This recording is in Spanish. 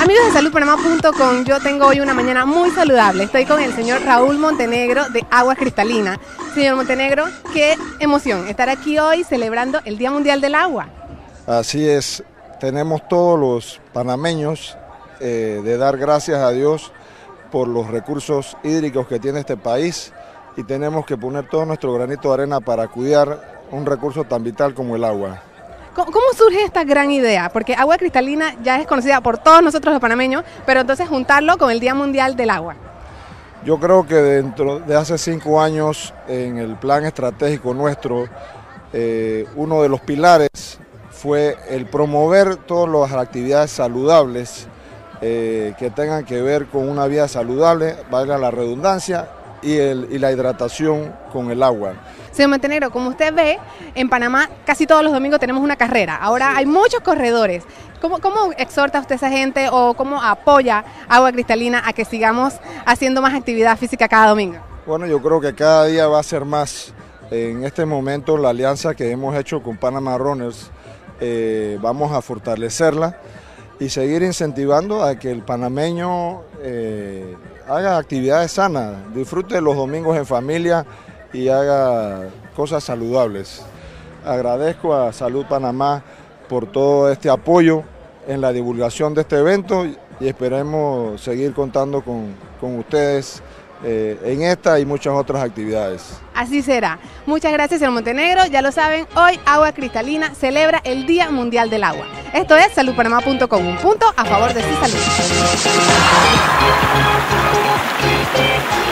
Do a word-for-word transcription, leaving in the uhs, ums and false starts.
Amigos de salud panamá punto com, yo tengo hoy una mañana muy saludable. Estoy con el señor Raúl Montenegro de Aguas Cristalinas. Señor Montenegro, qué emoción estar aquí hoy celebrando el Día Mundial del Agua. Así es, tenemos todos los panameños eh, de dar gracias a Dios por los recursos hídricos que tiene este país y tenemos que poner todo nuestro granito de arena para cuidar un recurso tan vital como el agua. ¿Cómo, cómo surge esta gran idea? Porque Agua Cristalina ya es conocida por todos nosotros los panameños, pero entonces juntarlo con el Día Mundial del Agua. Yo creo que dentro de hace cinco años en el plan estratégico nuestro, eh, uno de los pilares fue el promover todas las actividades saludables eh, que tengan que ver con una vida saludable, valga la redundancia, y, el, y la hidratación con el agua. Señor Montenegro, como usted ve, en Panamá casi todos los domingos tenemos una carrera. Ahora sí, hay muchos corredores. ¿Cómo, cómo exhorta usted a esa gente o cómo apoya Agua Cristalina a que sigamos haciendo más actividad física cada domingo? Bueno, yo creo que cada día va a ser más. En este momento la alianza que hemos hecho con Panama Runners, eh, vamos a fortalecerla y seguir incentivando a que el panameño eh, haga actividades sanas, disfrute los domingos en familia y haga cosas saludables. Agradezco a Salud Panamá por todo este apoyo en la divulgación de este evento y esperemos seguir contando con, con ustedes eh, en esta y muchas otras actividades. Así será. Muchas gracias, señor Montenegro. Ya lo saben, hoy Agua Cristalina celebra el Día Mundial del Agua. Esto es salud panamá punto com, un punto a favor de su salud.